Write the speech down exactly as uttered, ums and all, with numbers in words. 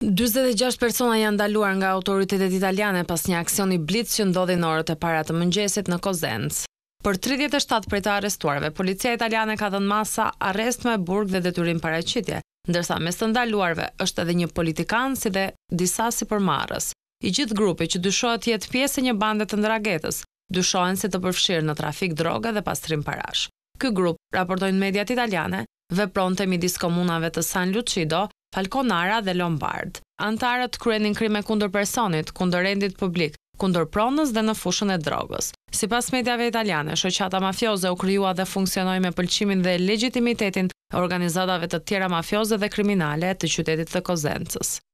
dyzet e gjashtë persona janë ndaluar nga autoritetet italiane pas një aksioni blitz që ndodhi në orët e para të mëngjesit në Kozencë. Për tridhjetë e shtatë prej të arrestuarve, policia italiane ka dhënë masa arrest me burg dhe detyrim paraqitje, ndërsa mes të ndaluarve është edhe një politikan si dhe disa sipërmarrës. I gjithë grupi që dyshohet të jetë pjesë e një bande të ndërragetës, dyshohen si të përfshirë në trafik droge dhe pastrim parash. Ky grup, raportojnë mediat italiane, vepronte midis komunave të San Lucido, Falconara dhe Lombard. Antarët kryenin krime kundër personit, kundër rendit publik, kundër pronës dhe në fushën e drogës. Sipas mediave italiane, shoqata mafioze u krijua dhe funksionoi me pëlqimin dhe legjitimitetin e organizatave të tjera mafioze dhe kriminale të qytetit të Kozencës.